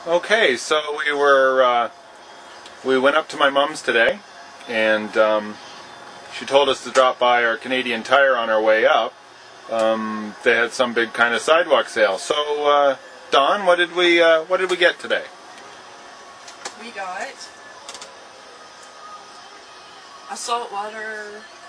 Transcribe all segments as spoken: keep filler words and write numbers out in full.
Okay, so we were uh, we went up to my mom's today, and um, she told us to drop by our Canadian Tire on our way up. Um, they had some big kind of sidewalk sale. So, uh, Don, what did we uh, what did we get today? We got a saltwater.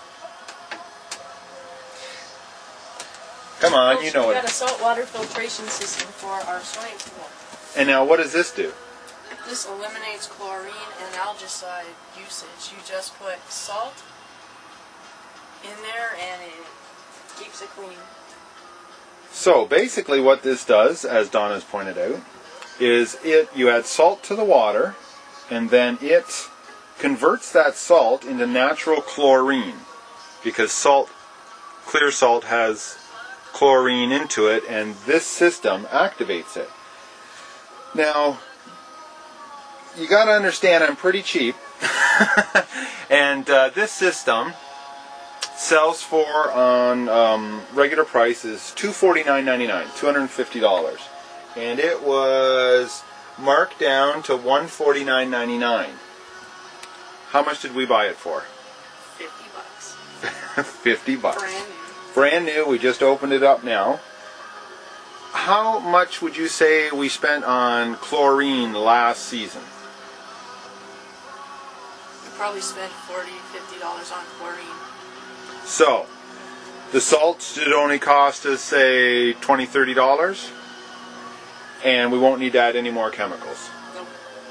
Come on, you know we it. got a saltwater filtration system for our swimming pool. And now, what does this do? This eliminates chlorine and algicide usage. You just put salt in there and it keeps it clean. So basically what this does, as Don has pointed out, is it you add salt to the water, and then it converts that salt into natural chlorine, because salt, clear salt, has chlorine into it, and this system activates it. Now, you got to understand, I'm pretty cheap, and uh, this system sells for on um, regular price is two hundred forty-nine ninety-nine, two hundred fifty dollars, and it was marked down to one hundred forty-nine ninety-nine. How much did we buy it for? Fifty bucks. Fifty bucks. Brand new. Brand new. We just opened it up now. How much would you say we spent on chlorine last season? We probably spent forty, fifty dollars on chlorine. So, the salts did only cost us, say, twenty, thirty dollars, and we won't need to add any more chemicals. Nope.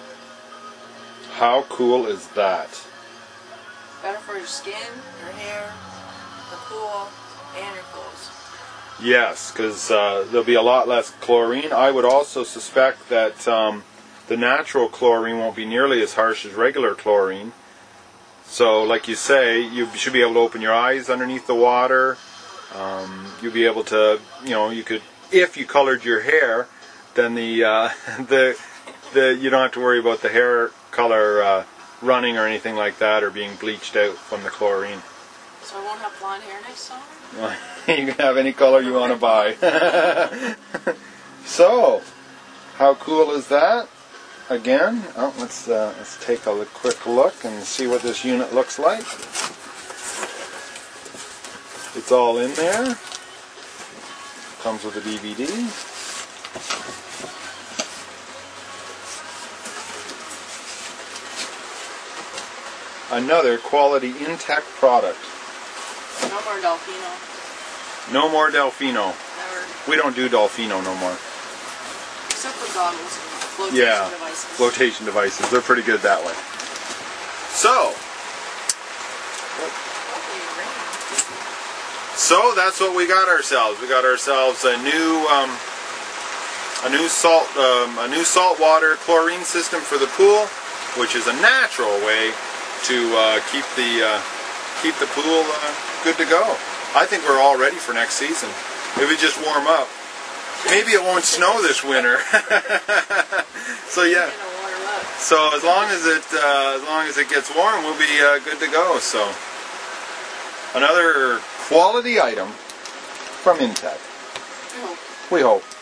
How cool is that? Better for your skin, your hair, the pool, and your clothes. Yes, because uh, there'll be a lot less chlorine. I would also suspect that um, the natural chlorine won't be nearly as harsh as regular chlorine. So, like you say, you should be able to open your eyes underneath the water. Um, you'll be able to, you know, you could, if you colored your hair, then the uh, the the you don't have to worry about the hair color uh, running or anything like that, or being bleached out from the chlorine. So I won't have blonde hair next summer? You can have any color you want to buy. So, how cool is that? Again, oh, let's uh, let's take a quick look and see what this unit looks like. It's all in there. Comes with a D V D. Another quality Intex product. No more Delfino. No more Delfino. Never. We don't do Delfino no more. Except for goggles and flotation yeah, devices. flotation devices. They're pretty good that way. So, so that's what we got ourselves. We got ourselves a new, um, a new salt, um, a new saltwater chlorine system for the pool, which is a natural way to uh, keep the uh, keep the pool uh, good to go. I think we're all ready for next season. If we just warm up. Maybe it won't snow this winter. So yeah. So as long as it uh, as long as it gets warm, we'll be uh, good to go. So another quality item from Intex. We hope. We hope.